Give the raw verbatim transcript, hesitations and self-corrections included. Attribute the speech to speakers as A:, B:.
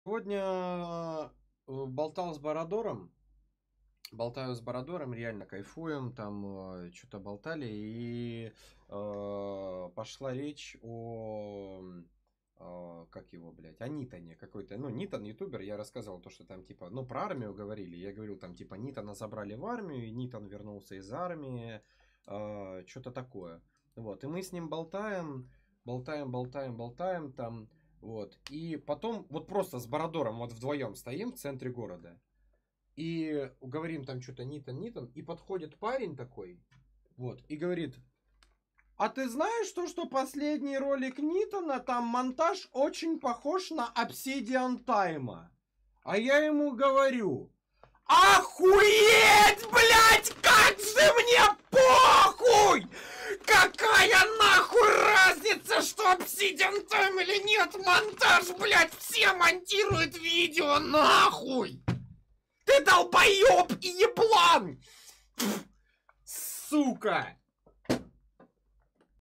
A: Сегодня э, болтал с Бородором. Болтаю с Бородором, реально кайфуем. Там что-то болтали. И э, пошла речь о... э, как его, блядь? О Нитоне какой-то. Ну, Нитон, ютубер. Я рассказывал то, что там типа... Ну, про армию говорили. Я говорил, там типа Нитона забрали в армию. И Нитон вернулся из армии. Э, что-то такое. Вот. И мы с ним болтаем. Болтаем, болтаем, болтаем. Там... Вот. И потом вот просто с Бородором вот вдвоем стоим в центре города. И говорим там что-то Нитон, Нитон. И подходит парень такой. Вот. И говорит: а ты знаешь то, что последний ролик Нитона, там монтаж очень похож на Obsidian Time? А я ему говорю: охуеть, блядь, как же мне похуй! Какая нахуй разница, что Obsidian Time или нет? Монтаж, блядь, все монтируют видео, нахуй! Ты долбоёб и еблан! Сука!